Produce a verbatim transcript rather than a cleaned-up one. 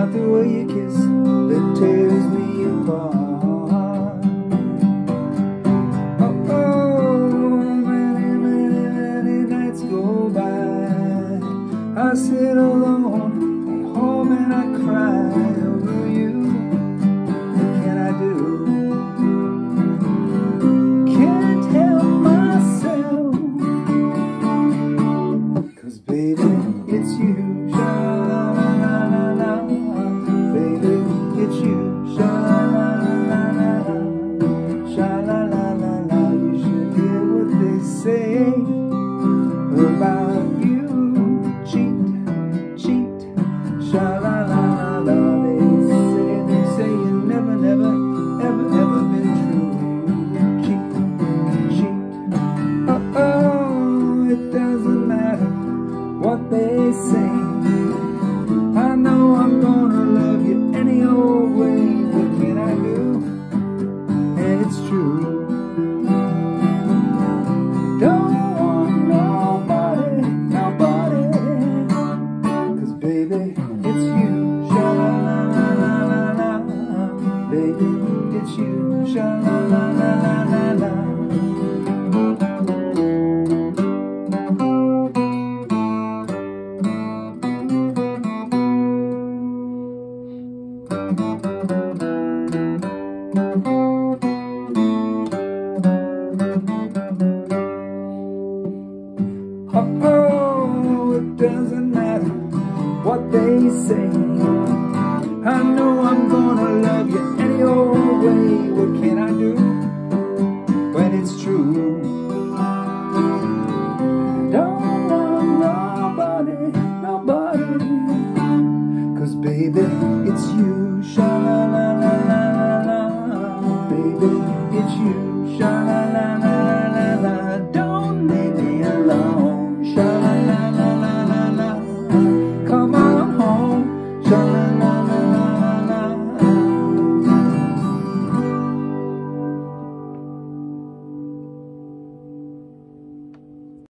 not the way you kiss that tears me apart. Oh, oh, many, many, many nights go by. I sit alone at home and I cry over you. What can I do? Can't help myself, 'cause baby, it's you. Sha-la-la-la-la-la. Baby, it's you. Sha-la-la-la-la-la. Sha-la-la-la-la. You should hear what they say about you. Cheat, cheat. Sha-la-la-la-la. They say, they say you never, never, ever, ever been true. Cheat, cheat. Oh-oh, it doesn't matter what they say. I know I'm gonna love you any old way. What can I do? And it's true. Don't want nobody, nobody, 'cause baby, it's you. Sha-la-la-la-la-la. Baby, it's you. Sha-la-la-la-la-la. Oh, it doesn't matter what they say. I know I'm gonna love you any old way. What can I do?